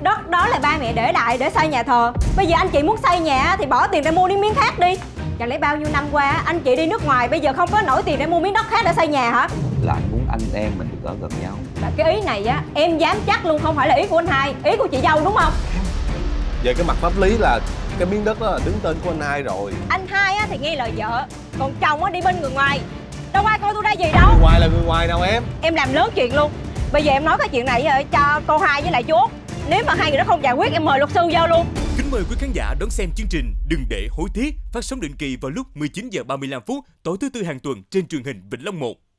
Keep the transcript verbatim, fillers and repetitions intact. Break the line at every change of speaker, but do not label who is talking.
Đất đó là ba mẹ để lại để xây nhà thờ. Bây giờ anh chị muốn xây nhà thì bỏ tiền ra mua đi miếng khác đi. Chẳng lẽ bao nhiêu năm qua anh chị đi nước ngoài, bây giờ không có nổi tiền để mua miếng đất khác để xây nhà hả?
Là anh muốn anh em mình được ở gần nhau.
Và cái ý này á, em dám chắc luôn không phải là ý của anh Hai, ý của chị dâu đúng không?
Về cái mặt pháp lý là cái miếng đất đó là đứng tên của anh Hai rồi.
Anh Hai á thì nghe lời vợ, còn chồng á đi bên người ngoài. Đâu ai coi tôi ra gì đâu.
Người ngoài là người ngoài nào em?
Em làm lớn chuyện luôn. Bây giờ em nói cái chuyện này cho cô Hai với lại chú Út. Nếu mà hai người đó không giải quyết em mời luật sư vô luôn.
Kính mời quý khán giả đón xem chương trình Đừng Để Hối Tiếc, phát sóng định kỳ vào lúc mười chín giờ ba mươi lăm phút tối thứ tư hàng tuần trên truyền hình Vĩnh Long một.